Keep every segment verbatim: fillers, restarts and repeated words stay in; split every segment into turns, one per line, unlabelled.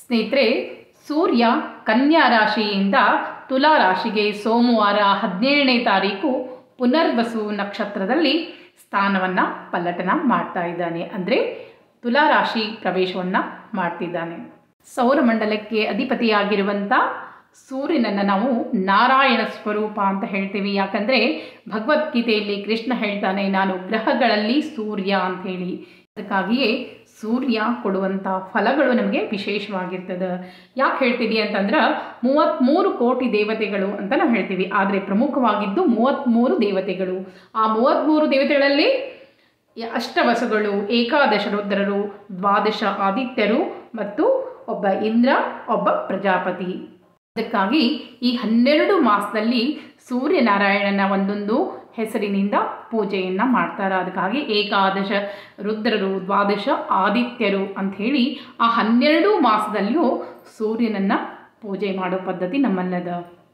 ಸ್ನೇಹಿತರೆ, ಸೂರ್ಯ ಕನ್ಯಾ ರಾಶಿಯಿಂದ ತುಲಾ ರಾಶಿಗೆ ಸೋಮವಾರ ಹದಿನೇಳನೇ ತಾರೀಕು ಪುನರ್ವಸು ನಕ್ಷತ್ರದಲ್ಲಿ ಸ್ಥಾನವನ್ನು ಪಲ್ಲಟನ ಮಾಡ್ತಾ ಇದ್ದಾನೆ. ಅಂದರೆ ತುಲಾ ರಾಶಿ ಪ್ರವೇಶವನ್ನು ಮಾಡ್ತಿದ್ದಾನೆ. ಸೌರಮಂಡಲಕ್ಕೆ ಅಧಿಪತಿಯಾಗಿರುವಂಥ ಸೂರ್ಯನನ್ನು ನಾವು ನಾರಾಯಣ ಸ್ವರೂಪ ಅಂತ ಹೇಳ್ತೀವಿ. ಯಾಕಂದರೆ ಭಗವದ್ಗೀತೆಯಲ್ಲಿ ಕೃಷ್ಣ ಹೇಳ್ತಾನೆ, ನಾನು ಗ್ರಹಗಳಲ್ಲಿ ಸೂರ್ಯ ಅಂತ ಹೇಳಿ. ಅದಕ್ಕಾಗಿಯೇ ಸೂರ್ಯ ಕೊಡುವಂಥ ಫಲಗಳು ನಮಗೆ ವಿಶೇಷವಾಗಿರ್ತದೆ. ಯಾಕೆ ಹೇಳ್ತೀವಿ ಅಂತಂದ್ರೆ ಮೂವತ್ತ್ಮೂರು ಕೋಟಿ ದೇವತೆಗಳು ಅಂತ ನಾವು ಹೇಳ್ತೀವಿ. ಆದರೆ ಪ್ರಮುಖವಾಗಿದ್ದು ಮೂವತ್ತ್ಮೂರು ದೇವತೆಗಳು. ಆ ಮೂವತ್ತ್ಮೂರು ದೇವತೆಗಳಲ್ಲಿ ಅಷ್ಟವಸುಗಳು, ಏಕಾದಶ ರುದ್ರರು, ದ್ವಾದಶ ಆದಿತ್ಯರು ಮತ್ತು ಒಬ್ಬ ಇಂದ್ರ, ಒಬ್ಬ ಪ್ರಜಾಪತಿ. ಅದಕ್ಕಾಗಿ ಈ ಹನ್ನೆರಡು ಮಾಸದಲ್ಲಿ ಸೂರ್ಯನಾರಾಯಣನ ಒಂದೊಂದು ಹೆಸರಿನಿಂದ ಪೂಜೆಯನ್ನು ಮಾಡ್ತಾರೆ. ಅದಕ್ಕಾಗಿ ಏಕಾದಶ ರುದ್ರರು, ದ್ವಾದಶ ಆದಿತ್ಯರು ಅಂಥೇಳಿ ಆ ಹನ್ನೆರಡು ಮಾಸದಲ್ಲಿಯೂ ಸೂರ್ಯನನ್ನು ಪೂಜೆ ಮಾಡೋ ಪದ್ಧತಿ ನಮ್ಮಲ್ಲದ.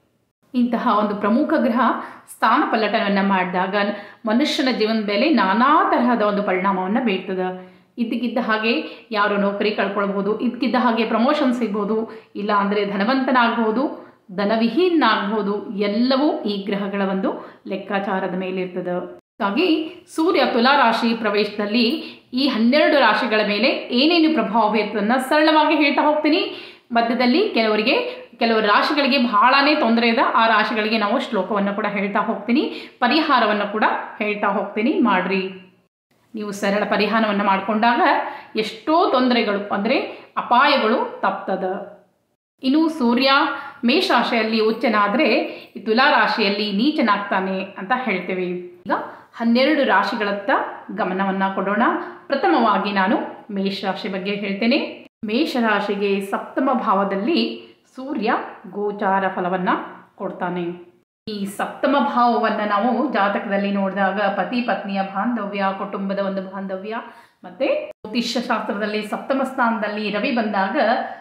ಇಂತಹ ಒಂದು ಪ್ರಮುಖ ಗ್ರಹ ಸ್ಥಾನ ಪಲ್ಲಟವನ್ನು ಮಾಡಿದಾಗ ಮನುಷ್ಯನ ಜೀವನದ ಮೇಲೆ ನಾನಾ ತರಹದ ಒಂದು ಪರಿಣಾಮವನ್ನು ಬೀರ್ತದೆ. ಇದ್ದಕ್ಕಿದ್ದ ಹಾಗೆ ಯಾರು ನೌಕರಿ ಕಳ್ಕೊಳ್ಬೋದು, ಇದ್ದಕ್ಕಿದ್ದ ಹಾಗೆ ಪ್ರಮೋಷನ್ ಸಿಗ್ಬೋದು, ಇಲ್ಲ ಅಂದರೆ ಧನವಂತನಾಗ್ಬೋದು, ಧನವಿಹೀನಾಗ್ಬೋದು. ಎಲ್ಲವೂ ಈ ಗ್ರಹಗಳ ಒಂದು ಲೆಕ್ಕಾಚಾರದ ಮೇಲಿರ್ತದೆ. ಹಾಗಾಗಿ ಸೂರ್ಯ ತುಲಾ ರಾಶಿ ಪ್ರವೇಶದಲ್ಲಿ ಈ ಹನ್ನೆರಡು ರಾಶಿಗಳ ಮೇಲೆ ಏನೇನು ಪ್ರಭಾವ ಬೀರ್ತದನ್ನ ಸರಳವಾಗಿ ಹೇಳ್ತಾ ಹೋಗ್ತೀನಿ. ಮಧ್ಯದಲ್ಲಿ ಕೆಲವರಿಗೆ ಕೆಲವು ರಾಶಿಗಳಿಗೆ ಬಹಳನೇ ತೊಂದರೆ ಇದೆ. ಆ ರಾಶಿಗಳಿಗೆ ನಾವು ಶ್ಲೋಕವನ್ನು ಕೂಡ ಹೇಳ್ತಾ ಹೋಗ್ತೀನಿ, ಪರಿಹಾರವನ್ನು ಕೂಡ ಹೇಳ್ತಾ ಹೋಗ್ತೀನಿ. ಮಾಡ್ರಿ, ನೀವು ಸರಳ ಪರಿಹಾರವನ್ನು ಮಾಡಿಕೊಂಡಾಗ ಎಷ್ಟೋ ತೊಂದರೆಗಳು ಅಂದರೆ ಅಪಾಯಗಳು ತಪ್ತದ. ಇನ್ನು ಸೂರ್ಯ ಮೇಷರಾಶಿಯಲ್ಲಿ ಉಚ್ಚನಾದರೆ ತುಲಾ ರಾಶಿಯಲ್ಲಿ ನೀಚನಾಗ್ತಾನೆ ಅಂತ ಹೇಳ್ತೇವೆ. ಈಗ ಹನ್ನೆರಡು ರಾಶಿಗಳತ್ತ ಗಮನವನ್ನು ಕೊಡೋಣ. ಪ್ರಥಮವಾಗಿ ನಾನು ಮೇಷರಾಶಿ ಬಗ್ಗೆ ಹೇಳ್ತೇನೆ. ಮೇಷರಾಶಿಗೆ ಸಪ್ತಮ ಭಾವದಲ್ಲಿ ಸೂರ್ಯ ಗೋಚಾರ ಫಲವನ್ನು ಕೊಡ್ತಾನೆ. ಈ ಸಪ್ತಮ ಭಾವವನ್ನು ನಾವು ಜಾತಕದಲ್ಲಿ ನೋಡಿದಾಗ ಪತಿ ಪತ್ನಿಯ ಬಾಂಧವ್ಯ, ಕುಟುಂಬದ ಒಂದು ಬಾಂಧವ್ಯ, ಮತ್ತು ಜ್ಯೋತಿಷ್ಯ ಶಾಸ್ತ್ರದಲ್ಲಿ ಸಪ್ತಮ ಸ್ಥಾನದಲ್ಲಿ ರವಿ ಬಂದಾಗ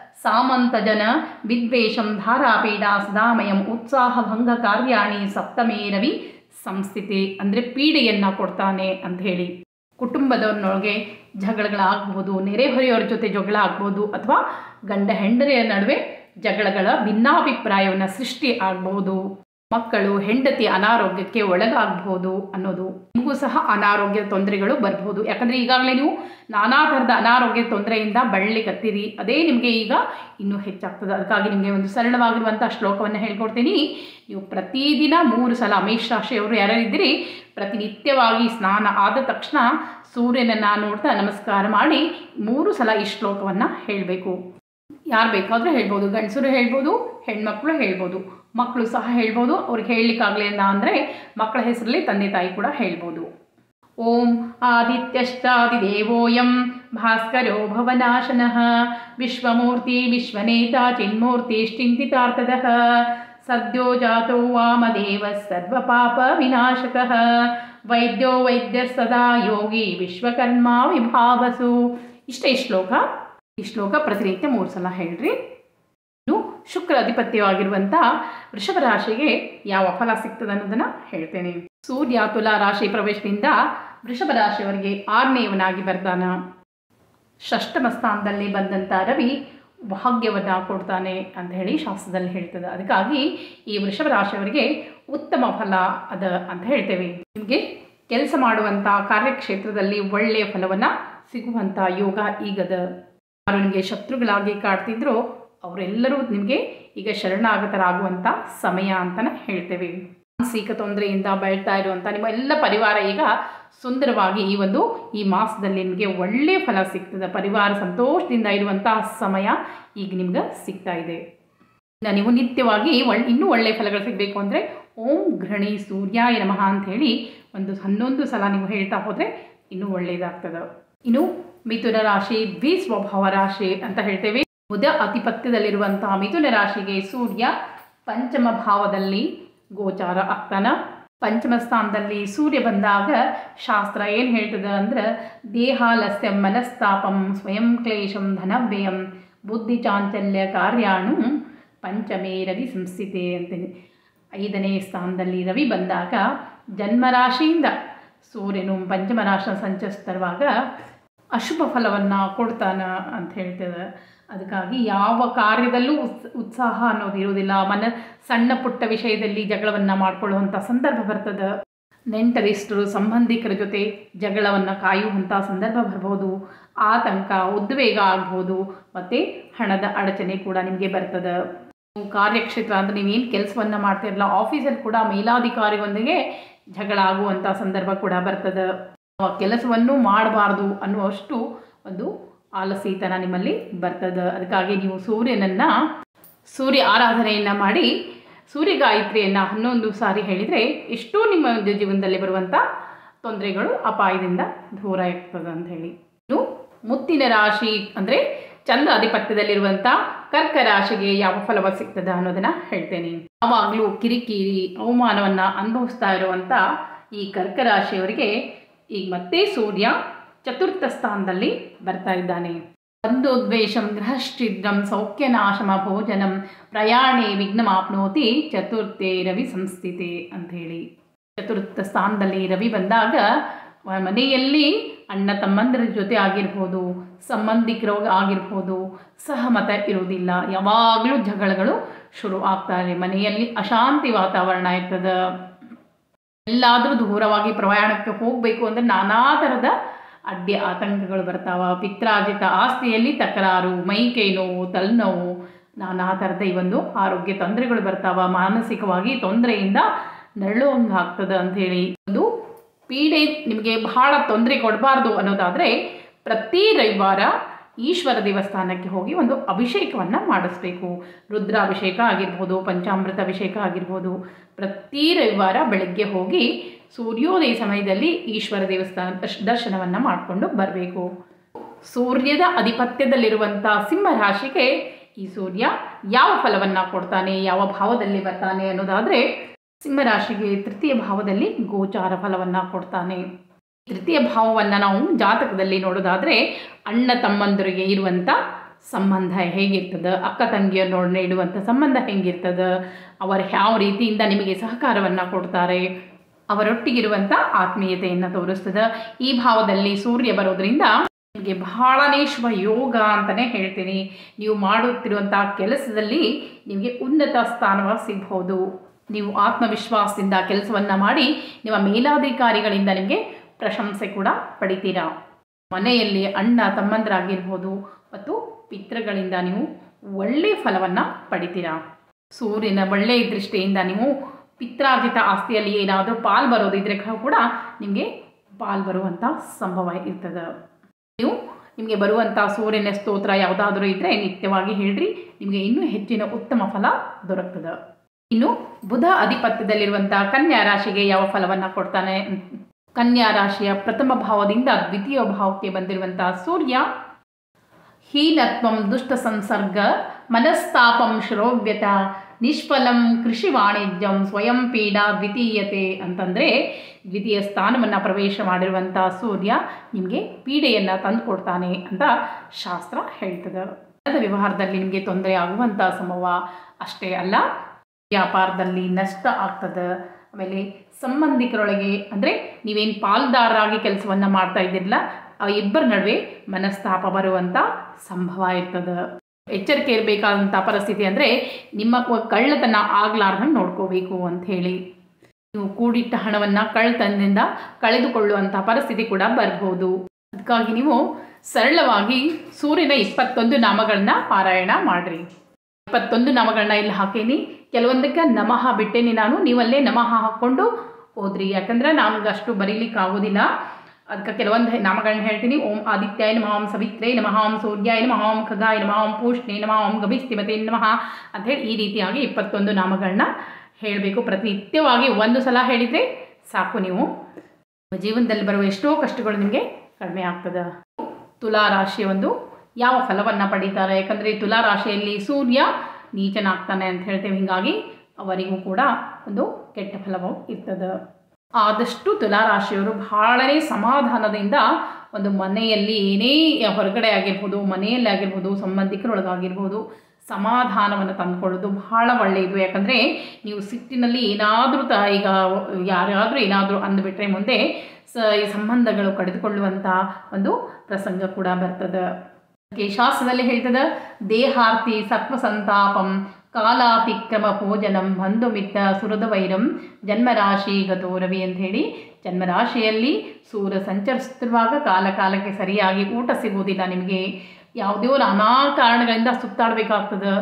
ಸಾಮಂತ ಜನ ವಿದ್ವೇಷಂ ಧಾರಾಪೀಡ ಸದಾಮಯಂ ಉತ್ಸಾಹ ಭಂಗ ಕಾರ್ಯಾಣಿ ಸಪ್ತಮೇ ರವಿ ಸಂಸ್ಥಿತಿ, ಅಂದರೆ ಪೀಡೆಯನ್ನು ಕೊಡ್ತಾನೆ ಅಂತ ಹೇಳಿ. ಕುಟುಂಬದವ್ರನ್ನೊಳಗೆ ಜಗಳಗಳಾಗ್ಬೋದು, ನೆರೆಹೊರೆಯವರ ಜೊತೆ ಜಗಳ ಆಗ್ಬೋದು, ಅಥವಾ ಗಂಡ ಹೆಂಡರಿಯ ನಡುವೆ ಜಗಳಗಳ ಭಿನ್ನಾಭಿಪ್ರಾಯವನ್ನು ಸೃಷ್ಟಿ ಆಗ್ಬೋದು. ಮಕ್ಕಳು ಹೆಂಡತಿ ಅನಾರೋಗ್ಯಕ್ಕೆ ಒಳಗಾಗಬಹುದು ಅನ್ನೋದು. ನಿಮಗೂ ಸಹ ಅನಾರೋಗ್ಯದ ತೊಂದರೆಗಳು ಬರ್ಬೋದು. ಯಾಕಂದರೆ ಈಗಾಗಲೇ ನೀವು ನಾನಾ ಥರದ ಅನಾರೋಗ್ಯದ ತೊಂದರೆಯಿಂದ ಬಳಲಿಕತ್ತೀರಿ. ಅದೇ ನಿಮಗೆ ಈಗ ಇನ್ನೂ ಹೆಚ್ಚಾಗ್ತದೆ. ಅದಕ್ಕಾಗಿ ನಿಮಗೆ ಒಂದು ಸರಳವಾಗಿರುವಂಥ ಶ್ಲೋಕವನ್ನು ಹೇಳ್ಕೊಡ್ತೀನಿ. ನೀವು ಪ್ರತಿದಿನ ಮೂರು ಸಲ, ಮೇಷರಾಶಿಯವರು ಯಾರ್ಯಾರಿದ್ದೀರಿ, ಪ್ರತಿನಿತ್ಯವಾಗಿ ಸ್ನಾನ ಆದ ತಕ್ಷಣ ಸೂರ್ಯನನ್ನು ನೋಡ್ತಾ ನಮಸ್ಕಾರ ಮಾಡಿ ಮೂರು ಸಲ ಈ ಶ್ಲೋಕವನ್ನು ಹೇಳಬೇಕು. ಯಾರು ಬೇಕಾದರೂ ಹೇಳ್ಬೋದು, ಗಂಡಸರು ಹೇಳ್ಬೋದು, ಹೆಣ್ಮಕ್ಳು ಹೇಳ್ಬೋದು, ಮಕ್ಕಳು ಸಹ ಹೇಳ್ಬೋದು. ಅವ್ರಿಗೆ ಹೇಳಲಿಕ್ಕಾಗಲಿಲ್ಲ ಅಂದರೆ ಮಕ್ಕಳ ಹೆಸರಲ್ಲಿ ತಂದೆ ತಾಯಿ ಕೂಡ ಹೇಳ್ಬೋದು. ಓಂ ಆದಿತ್ಯಶ್ಚಾದಿದೇವೋಯಂ ಭಾಸ್ಕರೋ ಭವನಾಶನಃ ವಿಶ್ವಮೂರ್ತಿ ವಿಶ್ವನೇತ ಚಿನ್ಮೂರ್ತಿಶ್ಚಿಂತಿತಾರ್ಥದಃ ಸದ್ಯೋ ಜಾತೋ ವಾಮದೇವ ಸರ್ವಪಾಪ ವಿನಾಶಕಃ ವೈದ್ಯೋ ವೈದ್ಯ ಸದಾ ಯೋಗಿ ವಿಶ್ವಕರ್ಮ ವಿಭಾವಸು. ಇಷ್ಟೇ ಶ್ಲೋಕ. ಈ ಶ್ಲೋಕ ಪ್ರತಿನಿತ್ಯ ಮೂರು ಸಲ ಹೇಳ್ರಿ. ಇನ್ನು ಶುಕ್ರ ಅಧಿಪತ್ಯವಾಗಿರುವಂಥ ವೃಷಭ ರಾಶಿಗೆ ಯಾವ ಫಲ ಸಿಗ್ತದೆ ಅನ್ನೋದನ್ನು ಹೇಳ್ತೇನೆ. ಸೂರ್ಯ ತುಲಾ ರಾಶಿ ಪ್ರವೇಶದಿಂದ ವೃಷಭ ರಾಶಿಯವರಿಗೆ ಆರನೆಯವನಾಗಿ ಬರ್ತಾನ. ಷಷ್ಠಮ ಸ್ಥಾನದಲ್ಲಿ ಬಂದಂಥ ರವಿ ಭಾಗ್ಯವನ್ನು ಕೊಡ್ತಾನೆ ಅಂತ ಹೇಳಿ ಶಾಸ್ತ್ರದಲ್ಲಿ ಹೇಳ್ತದೆ. ಅದಕ್ಕಾಗಿ ಈ ವೃಷಭ ರಾಶಿಯವರಿಗೆ ಉತ್ತಮ ಫಲ ಅದ ಅಂತ ಹೇಳ್ತೇವೆ. ನಿಮಗೆ ಕೆಲಸ ಮಾಡುವಂಥ ಕಾರ್ಯಕ್ಷೇತ್ರದಲ್ಲಿ ಒಳ್ಳೆಯ ಫಲವನ್ನು ಸಿಗುವಂಥ ಯೋಗ ಈಗದ. ಯಾರು ನಿಮಗೆ ಶತ್ರುಗಳಾಗಿ ಕಾಡ್ತಿದ್ರೋ ಅವರೆಲ್ಲರೂ ನಿಮಗೆ ಈಗ ಶರಣಾಗತರಾಗುವಂಥ ಸಮಯ ಅಂತಲೇ ಹೇಳ್ತೇವೆ. ಮಾನಸಿಕ ತೊಂದರೆಯಿಂದ ಬೆಳ್ತಾ ಇರುವಂಥ ನಿಮ್ಮ ಎಲ್ಲ ಪರಿವಾರ ಈಗ ಸುಂದರವಾಗಿ ಈ ಒಂದು ಈ ಮಾಸದಲ್ಲಿ ನಿಮಗೆ ಒಳ್ಳೆಯ ಫಲ ಸಿಗ್ತದೆ. ಪರಿವಾರ ಸಂತೋಷದಿಂದ ಇರುವಂಥ ಸಮಯ ಈಗ ನಿಮ್ಗೆ ಸಿಗ್ತಾ ಇದೆ. ಇನ್ನು ನೀವು ನಿತ್ಯವಾಗಿ ಒಳ್ಳೆ ಇನ್ನೂ ಒಳ್ಳೆಯ ಫಲಗಳು ಸಿಗಬೇಕು ಅಂದರೆ ಓಂ ಗೃಹಣಿ ಸೂರ್ಯಾಯ ನಮಃ ಅಂಥೇಳಿ ಒಂದು ಹನ್ನೊಂದು ಸಲ ನೀವು ಹೇಳ್ತಾ ಹೋದರೆ ಇನ್ನೂ ಒಳ್ಳೆಯದಾಗ್ತದೆ. ಇನ್ನು ಮಿಥುನ ರಾಶಿ ದ್ವಿಸ್ವಭಾವ ರಾಶಿ ಅಂತ ಹೇಳ್ತೇವೆ. ಬುಧ ಅಧಿಪತ್ಯದಲ್ಲಿರುವಂತಹ ಮಿಥುನ ರಾಶಿಗೆ ಸೂರ್ಯ ಪಂಚಮ ಭಾವದಲ್ಲಿ ಗೋಚಾರ ಆಗ್ತಾನ. ಪಂಚಮ ಸ್ಥಾನದಲ್ಲಿ ಸೂರ್ಯ ಬಂದಾಗ ಶಾಸ್ತ್ರ ಏನು ಹೇಳ್ತದೆ ಅಂದರೆ ದೇಹಾಲಸ್ಯ ಮನಸ್ತಾಪಂ ಸ್ವಯಂ ಕ್ಲೇಶಂ ಧನವ್ಯಯಂ ಬುದ್ಧಿ ಚಾಂಚಲ್ಯ ಕಾರ್ಯಾಣು ಪಂಚಮೇ ರವಿ ಸಂಸ್ಥಿತೆ ಅಂತೇಳಿ. ಐದನೇ ಸ್ಥಾನದಲ್ಲಿ ರವಿ ಬಂದಾಗ ಜನ್ಮರಾಶಿಯಿಂದ ಸೂರ್ಯನು ಪಂಚಮ ರಾಶಿನ ಸಂಚರಿಸ್ತಿರುವಾಗ ಅಶುಭ ಫಲವನ್ನು ಕೊಡ್ತಾನ ಅಂತ ಹೇಳ್ತದೆ. ಅದಕ್ಕಾಗಿ ಯಾವ ಕಾರ್ಯದಲ್ಲೂ ಉತ್ಸ್ ಉತ್ಸಾಹ ಅನ್ನೋದು ಇರುವುದಿಲ್ಲ. ಮನ ಸಣ್ಣ ಪುಟ್ಟ ವಿಷಯದಲ್ಲಿ ಜಗಳವನ್ನು ಮಾಡಿಕೊಳ್ಳುವಂಥ ಸಂದರ್ಭ ಬರ್ತದೆ. ನೆಂಟರಿಷ್ಟರು ಸಂಬಂಧಿಕರ ಜೊತೆ ಜಗಳವನ್ನು ಕಾಯುವಂಥ ಸಂದರ್ಭ ಬರ್ಬೋದು. ಆತಂಕ ಉದ್ವೇಗ ಆಗ್ಬೋದು. ಮತ್ತು ಹಣದ ಅಡಚಣೆ ಕೂಡ ನಿಮಗೆ ಬರ್ತದೆ. ಕಾರ್ಯಕ್ಷೇತ್ರ ಅಂದರೆ ನೀವೇನು ಕೆಲಸವನ್ನು ಮಾಡ್ತಿರಲ್ಲ ಆಫೀಸಲ್ಲಿ ಕೂಡ ಮೇಲಾಧಿಕಾರಿಯೊಂದಿಗೆ ಜಗಳ ಆಗುವಂಥ ಸಂದರ್ಭ ಕೂಡ ಬರ್ತದೆ. ಕೆಲಸವನ್ನು ಮಾಡಬಾರ್ದು ಅನ್ನುವಷ್ಟು ಒಂದು ಆಲಸ್ಯತನ ನಿಮ್ಮಲ್ಲಿ ಬರ್ತದೆ. ಅದಕ್ಕಾಗಿ ನೀವು ಸೂರ್ಯನನ್ನು ಸೂರ್ಯ ಆರಾಧನೆಯನ್ನು ಮಾಡಿ ಸೂರ್ಯ ಗಾಯತ್ರಿಯನ್ನು ಹನ್ನೊಂದು ಸಾರಿ ಹೇಳಿದರೆ ಎಷ್ಟೋ ನಿಮ್ಮ ಜೀವನದಲ್ಲಿ ಬರುವಂಥ ತೊಂದರೆಗಳು ಅಪಾಯದಿಂದ ದೂರ ಇರ್ತದೆ ಅಂತ ಹೇಳಿ. ಇನ್ನು ಮುತ್ತಿನ ರಾಶಿ ಅಂದರೆ ಚಂದ್ರ ಅಧಿಪತ್ಯದಲ್ಲಿರುವಂಥ ಕರ್ಕ ರಾಶಿಗೆ ಯಾವ ಫಲವ ಸಿಗ್ತದೆ ಅನ್ನೋದನ್ನು ಹೇಳ್ತೇನೆ. ಯಾವಾಗಲೂ ಕಿರಿಕಿರಿ ಅವಮಾನವನ್ನು ಅನುಭವಿಸ್ತಾ ಇರುವಂಥ ಈ ಕರ್ಕ ರಾಶಿಯವರಿಗೆ ಈಗ ಮತ್ತೆ ಸೂರ್ಯ ಚತುರ್ಥ ಸ್ಥಾನದಲ್ಲಿ ಬರ್ತಾ ಇದ್ದಾನೆ. ಬಂಧೋದ್ವೇಷಂ ಗೃಹಶ್ಚಿದ್ರಂ ಸೌಖ್ಯನಾಶಮ ಭೋಜನಂ ಪ್ರಯಾಣೇ ವಿಘ್ನಮಾಪ್ನೋತಿ ಚತುರ್ಥೇ ರವಿ ಸಂಸ್ಥಿತೆ ಅಂಥೇಳಿ. ಚತುರ್ಥ ಸ್ಥಾನದಲ್ಲಿ ರವಿ ಬಂದಾಗ ಮನೆಯಲ್ಲಿ ಅಣ್ಣ ತಮ್ಮಂದಿರ ಜೊತೆ ಆಗಿರ್ಬೋದು, ಸಂಬಂಧಿಕರು ಆಗಿರ್ಬೋದು, ಸಹಮತ ಇರುವುದಿಲ್ಲ. ಯಾವಾಗಲೂ ಜಗಳಗಳು ಶುರು ಆಗ್ತಾರೆ. ಮನೆಯಲ್ಲಿ ಅಶಾಂತಿ ವಾತಾವರಣ ಇರ್ತದೆ. ಎಲ್ಲಾದರೂ ದೂರವಾಗಿ ಪ್ರಯಾಣಕ್ಕೆ ಹೋಗಬೇಕು ಅಂದರೆ ನಾನಾ ಥರದ ಅಡ್ಡಿ ಆತಂಕಗಳು ಬರ್ತಾವ. ಪಿತ್ರಾರ್ಜಿತ ಆಸ್ತಿಯಲ್ಲಿ ತಕರಾರು, ಮೈಕೈ ನೋವು, ತಲೆನೋವು, ನಾನಾ ಥರದ ಈ ಒಂದು ಆರೋಗ್ಯ ತೊಂದರೆಗಳು ಬರ್ತಾವ. ಮಾನಸಿಕವಾಗಿ ತೊಂದರೆಯಿಂದ ನರಳುವಂಗೆ ಆಗ್ತದೆ ಅಂಥೇಳಿ. ಒಂದು ಪೀಡೆ ನಿಮಗೆ ಬಹಳ ತೊಂದರೆ ಕೊಡಬಾರ್ದು ಅನ್ನೋದಾದರೆ ಪ್ರತಿ ರವಿವಾರ ಈಶ್ವರ ದೇವಸ್ಥಾನಕ್ಕೆ ಹೋಗಿ ಒಂದು ಅಭಿಷೇಕವನ್ನು ಮಾಡಿಸ್ಬೇಕು. ರುದ್ರಾಭಿಷೇಕ ಆಗಿರ್ಬೋದು, ಪಂಚಾಮೃತ ಅಭಿಷೇಕ ಆಗಿರ್ಬೋದು. ಪ್ರತಿ ರವಿವಾರ ಬೆಳಗ್ಗೆ ಹೋಗಿ ಸೂರ್ಯೋದಯ ಸಮಯದಲ್ಲಿ ಈಶ್ವರ ದೇವಸ್ಥಾನ ದರ್ಶನವನ್ನು ಮಾಡಿಕೊಂಡು ಬರಬೇಕು. ಸೂರ್ಯದ ಅಧಿಪತ್ಯದಲ್ಲಿರುವಂಥ ಸಿಂಹರಾಶಿಗೆ ಈ ಸೂರ್ಯ ಯಾವ ಫಲವನ್ನು ಕೊಡ್ತಾನೆ, ಯಾವ ಭಾವದಲ್ಲಿ ಬರ್ತಾನೆ ಅನ್ನೋದಾದರೆ ಸಿಂಹರಾಶಿಗೆ ತೃತೀಯ ಭಾವದಲ್ಲಿ ಗೋಚಾರ ಫಲವನ್ನು ಕೊಡ್ತಾನೆ. ತೃತೀಯ ಭಾವವನ್ನು ನಾವು ಜಾತಕದಲ್ಲಿ ನೋಡೋದಾದರೆ ಅಣ್ಣ ತಮ್ಮಂದರಿಗೆ ಇರುವಂಥ ಸಂಬಂಧ ಹೇಗಿರ್ತದೆ, ಅಕ್ಕ ತಂಗಿಯರು ನೋಡಿ ಇಡುವಂಥ ಸಂಬಂಧ ಹೇಗಿರ್ತದೆ, ಅವರು ಯಾವ ರೀತಿಯಿಂದ ನಿಮಗೆ ಸಹಕಾರವನ್ನು ಕೊಡ್ತಾರೆ, ಅವರೊಟ್ಟಿಗಿರುವಂಥ ಆತ್ಮೀಯತೆಯನ್ನು ತೋರಿಸ್ತದೆ. ಈ ಭಾವದಲ್ಲಿ ಸೂರ್ಯ ಬರೋದ್ರಿಂದ ನಿಮಗೆ ಬಹಳನೇ ಶುಭ ಯೋಗ ಅಂತಲೇ ಹೇಳ್ತೀನಿ. ನೀವು ಮಾಡುತ್ತಿರುವಂಥ ಕೆಲಸದಲ್ಲಿ ನಿಮಗೆ ಉನ್ನತ ಸ್ಥಾನ ಸಿಗ್ಬೋದು. ನೀವು ಆತ್ಮವಿಶ್ವಾಸದಿಂದ ಕೆಲಸವನ್ನು ಮಾಡಿ ನಿಮ್ಮ ಮೇಲಾಧಿಕಾರಿಗಳಿಂದ ನಿಮಗೆ ಪ್ರಶಂಸೆ ಕೂಡ ಪಡಿತೀರಾ. ಮನೆಯಲ್ಲಿ ಅಣ್ಣ ತಮ್ಮಂದರಾಗಿರ್ಬೋದು ಮತ್ತು ಪಿತೃಗಳಿಂದ ನೀವು ಒಳ್ಳೆಯ ಫಲವನ್ನು ಪಡಿತೀರಾ. ಸೂರ್ಯನ ಒಳ್ಳೆಯ ದೃಷ್ಟಿಯಿಂದ ನೀವು ಪಿತ್ರಾರ್ಜಿತ ಆಸ್ತಿಯಲ್ಲಿ ಏನಾದರೂ ಪಾಲು ಬರೋದಿದ್ರೆ ಕೂಡ ನಿಮಗೆ ಪಾಲು ಬರುವಂಥ ಸಂಭವ ಇರ್ತದೆ. ನೀವು ನಿಮಗೆ ಬರುವಂಥ ಸೂರ್ಯನ ಸ್ತೋತ್ರ ಯಾವುದಾದ್ರೂ ಇದ್ದರೆ ನಿತ್ಯವಾಗಿ ಹೇಳ್ರಿ, ನಿಮಗೆ ಇನ್ನೂ ಹೆಚ್ಚಿನ ಉತ್ತಮ ಫಲ ದೊರಕ್ತದೆ. ಇನ್ನು ಬುಧ ಅಧಿಪತ್ಯದಲ್ಲಿರುವಂಥ ಕನ್ಯಾ ರಾಶಿಗೆ ಯಾವ ಫಲವನ್ನು ಕೊಡ್ತಾನೆ? ಕನ್ಯಾ ರಾಶಿಯ ಪ್ರಥಮ ಭಾವದಿಂದ ದ್ವಿತೀಯ ಭಾವಕ್ಕೆ ಬಂದಿರುವಂಥ ಸೂರ್ಯ ಹೀನತ್ವಂ ದುಷ್ಟ ಸಂಸರ್ಗ ಮನಸ್ತಾಪಂ ಶ್ರೋವ್ಯತ ನಿಷ್ಫಲಂ ಕೃಷಿ ವಾಣಿಜ್ಯಂ ಸ್ವಯಂ ಪೀಡಾ ದ್ವಿತೀಯತೆ ಅಂತಂದರೆ ದ್ವಿತೀಯ ಸ್ಥಾನವನ್ನು ಪ್ರವೇಶ ಮಾಡಿರುವಂಥ ಸೂರ್ಯ ನಿಮಗೆ ಪೀಡೆಯನ್ನು ತಂದು ಕೊಡ್ತಾನೆ ಅಂತ ಶಾಸ್ತ್ರ ಹೇಳ್ತದೆ. ಹಣದ ವ್ಯವಹಾರದಲ್ಲಿ ನಿಮಗೆ ತೊಂದರೆ ಆಗುವಂಥ ಸಂಭವ ಅಷ್ಟೇ ಅಲ್ಲ, ವ್ಯಾಪಾರದಲ್ಲಿ ನಷ್ಟ ಆಗ್ತದೆ. ಆಮೇಲೆ ಸಂಬಂಧಿಕರೊಳಗೆ ಅಂದರೆ ನೀವೇನು ಪಾಲ್ದಾರರಾಗಿ ಕೆಲಸವನ್ನು ಮಾಡ್ತಾ ಇದ್ದಿರಲ್ಲ ಆ ಇಬ್ಬರ ನಡುವೆ ಮನಸ್ತಾಪ ಬರುವಂಥ ಸಂಭವ ಇರ್ತದೆ. ಎಚ್ಚರಿಕೆ ಇರಬೇಕಾದಂಥ ಪರಿಸ್ಥಿತಿ ಅಂದರೆ ನಿಮ್ಮ ಕಳ್ಳತನ ಆಗ್ಲಾರ್ದಂಗೆ ನೋಡ್ಕೋಬೇಕು ಅಂಥೇಳಿ. ನೀವು ಕೂಡಿಟ್ಟ ಹಣವನ್ನು ಕಳ್ಳತನದಿಂದ ಕಳೆದುಕೊಳ್ಳುವಂಥ ಪರಿಸ್ಥಿತಿ ಕೂಡ ಬರ್ಬೋದು. ಅದಕ್ಕಾಗಿ ನೀವು ಸರಳವಾಗಿ ಸೂರ್ಯನ ಇಪ್ಪತ್ತೊಂದು ನಾಮಗಳನ್ನ ಪಾರಾಯಣ ಮಾಡಿರಿ. ಇಪ್ಪತ್ತೊಂದು ನಾಮಗಳನ್ನ ಇಲ್ಲಿ ಹಾಕೀನಿ. ಕೆಲವೊಂದಕ್ಕೆ ನಮಃ ಬಿಟ್ಟೇನಿ ನಾನು, ನೀವಲ್ಲೇ ನಮಃ ಹಾಕ್ಕೊಂಡು ಹೋದ್ರಿ. ಯಾಕಂದ್ರೆ ನಮ್ಗೆ ಅಷ್ಟು ಬರೀಲಿಕ್ಕೆ ಆಗೋದಿಲ್ಲ. ಅದಕ್ಕೆ ಕೆಲವೊಂದು ನಾಮಗಳನ್ನ ಹೇಳ್ತೀನಿ. ಓಂ ಆದಿತ್ಯಾಯ ನಮಃ, ಓಂ ಸವಿತ್ರೇ ನಮಃ, ಓಂ ಸೂರ್ಯಾಯ ನಮಃ, ಓಂ ಖಗಾಯ ನಮಃ, ಓಂ ಪೂಷ್ಣೇ ನಮಃ, ಓಂ ಗಭಿಸ್ತಿಮತೆ ನಮಃ ಅಂಥೇಳಿ ಈ ರೀತಿಯಾಗಿ ಇಪ್ಪತ್ತೊಂದು ನಾಮಗಳನ್ನ ಹೇಳಬೇಕು. ಪ್ರತಿನಿತ್ಯವಾಗಿ ಒಂದು ಸಲ ಹೇಳಿದರೆ ಸಾಕು. ನೀವು ಜೀವನದಲ್ಲಿ ಬರುವ ಎಷ್ಟೋ ಕಷ್ಟಗಳು ನಿಮಗೆ ಕಡಿಮೆ ಆಗ್ತದೆ. ತುಲಾ ರಾಶಿಯ ಒಂದು ಯಾವ ಫಲವನ್ನು ಪಡೀತಾರೆ? ಯಾಕಂದರೆ ತುಲಾ ರಾಶಿಯಲ್ಲಿ ಸೂರ್ಯ ನೀಚನಾಗ್ತಾನೆ ಅಂತ ಹೇಳ್ತೇವೆ. ಹೀಗಾಗಿ ಅವರಿಗೂ ಕೂಡ ಒಂದು ಕೆಟ್ಟ ಫಲವು ಇರ್ತದೆ. ಆದಷ್ಟು ತುಲಾರಾಶಿಯವರು ಬಹಳನೇ ಸಮಾಧಾನದಿಂದ ಒಂದು ಮನೆಯಲ್ಲಿ ಏನೇ ಹೊರಗಡೆ ಆಗಿರ್ಬೋದು, ಮನೆಯಲ್ಲಿ ಆಗಿರ್ಬೋದು, ಸಂಬಂಧಿಕರೊಳಗಾಗಿರ್ಬೋದು ಸಮಾಧಾನವನ್ನು ತಂದುಕೊಳ್ಳೋದು ಬಹಳ ಒಳ್ಳೆಯದು. ಯಾಕಂದರೆ ನೀವು ಸಿಟ್ಟಿನಲ್ಲಿ ಏನಾದರೂ ತ ಈಗ ಯಾರಾದರೂ ಏನಾದರೂ ಅಂದುಬಿಟ್ರೆ ಮುಂದೆ ಸ ಈ ಸಂಬಂಧಗಳು ಕಡಿದುಕೊಳ್ಳುವಂಥ ಒಂದು ಪ್ರಸಂಗ ಕೂಡ ಬರ್ತದೆ. ಅದಕ್ಕೆ ಶಾಸ್ತ್ರದಲ್ಲಿ ಹೇಳ್ತದೆ ದೇಹಾರ್ತಿ ಸತ್ವ ಸಂತಾಪಂ ಕಾಲಾತಿಕ್ರಮ ಭೋಜನಂ ಬಂಧು ಮಿತ್ರ ಸುರದ ವೈರಂ ಜನ್ಮರಾಶಿ ಗತೋ ರವಿ ಅಂತ ಹೇಳಿ, ಜನ್ಮರಾಶಿಯಲ್ಲಿ ಸೂರ್ಯ ಸಂಚರಿಸುತ್ತಿರುವಾಗ ಕಾಲ ಕಾಲಕ್ಕೆ ಸರಿಯಾಗಿ ಊಟ ಸಿಗುವುದಿಲ್ಲ, ನಿಮಗೆ ಯಾವುದೇ ನಾನಾ ಕಾರಣಗಳಿಂದ ಸುತ್ತಾಡಬೇಕಾಗ್ತದೆ.